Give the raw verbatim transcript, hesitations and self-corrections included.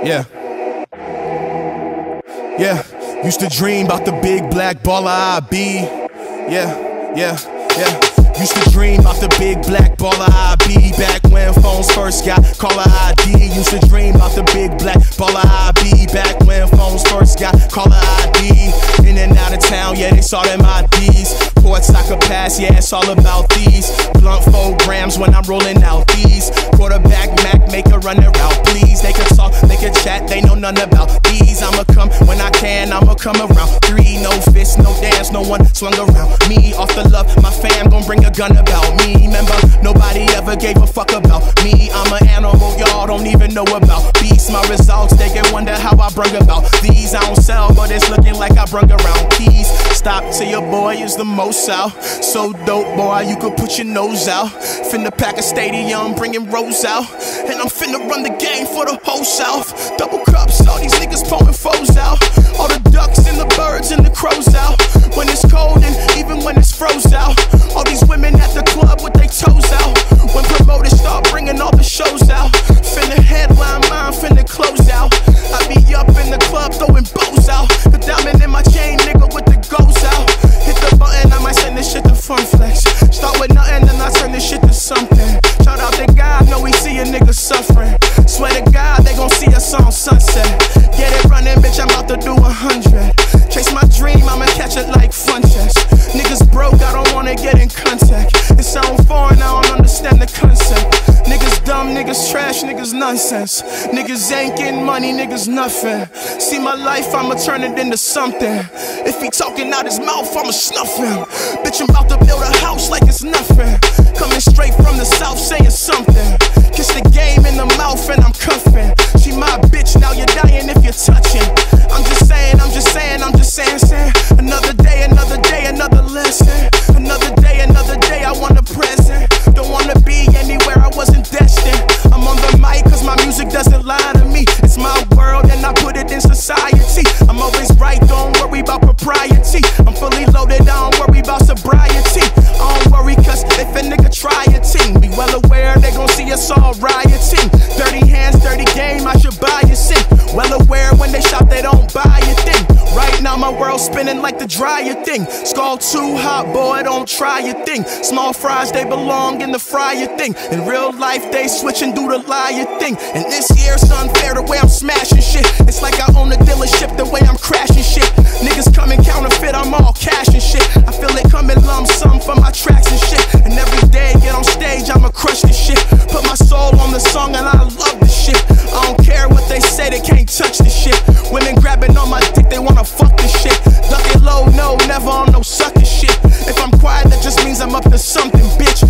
Yeah. Yeah. Used to dream about the big black baller I'd be. Yeah, yeah, yeah. Used to dream about the big black baller I'd be. Back when phones first got caller I D. Used to dream about the big black baller I'd be. Back when phones first got caller I D. In and out of town, yeah, they saw them I Ds. Ports I could pass, yeah, it's all about these. Blunt four grams when I'm rolling out these. Quarterback Mac, make a run around, please. They can talk, they can chat, they know none about these. I'ma come when I can, I'ma come around. Three, no fists, no dance, no one swung around me. Off the love, my fam gon' bring a gun about me. Remember, nobody ever gave a fuck about me. I'm an animal, y'all don't even know about beats. My results, they can wonder how I brung about these. I don't sell, but it's looking like I brung around keys. Stop till your boy is the most out. So dope, boy, you could put your nose out. Finna pack a stadium, bringing Rose out. And I'm finna run the game for the whole South. Double cups, all these niggas pulling foes out. All the ducks and the birds and the crows out. When it's cold and even when it's froze out. All these women at the club with their toes out. When promoters start bringing all the shows out. Finna headline mine, finna close out. I be up in the club throwing bows out. The diamond in my chain, nigga, with the goes out. Hit the button, I might send this shit to Fun Flex. Start with nothing, then I turn this shit to something. Shout out to God, know we see a nigga suffering. Swear to God, they gon' see us on Sunset. Get it running, bitch, I'm about to do a hundred. Chase my dream, I'ma catch it like Fun Chest. Niggas broke, I don't wanna get in contact. It sound foreign, I don't understand the concept. Niggas dumb, niggas trash, niggas nonsense. Niggas ain't getting money, niggas nothing. See my life, I'ma turn it into something. If he talking out his mouth, I'ma snuff him. Bitch, I'm about to build a house like it's nothing. Coming straight from the south, saying something. Kiss the game in the mouth and I'm cuffing. She my bitch, now you're dying if you're touching. I'm just saying, I'm just saying, I'm just saying, saying. Another day, another day, another lesson. Another day, another day, I want a present. Don't wanna be anywhere I wasn't destined. I'm on the mic cause my music doesn't lie to me. It's my world and I put it in society. I'm always right, don't worry about propriety. I'm fully loaded, I don't worry about sobriety. I don't worry cause if a nigga try a team, be well aware they gon' see us all rioting. Dirty hands, dirty game, I should buy a sink. Well aware when they shop they don't buy a thing. Right now my world's spinning like the dryer thing. Skull too hot, boy, don't try a thing. Small fries, they belong in the fryer thing. In real life, they switch and do the liar thing. And this year's unfair the way I'm smashing shit. It's like I own a dealership the way I'm crashing shit. Niggas coming counterfeit, I'm all cash and shit. I feel it coming lump sum for my tracks and shit. And every day get on stage, I'ma crush this shit. Put my soul on the song and I love this shit. I don't care what they say, they can't touch this shit. Women grabbing on my dick, they wanna fuck this shit. Duck it low, no, never on no sucking shit. If I'm quiet, that just means I'm up to something, bitch.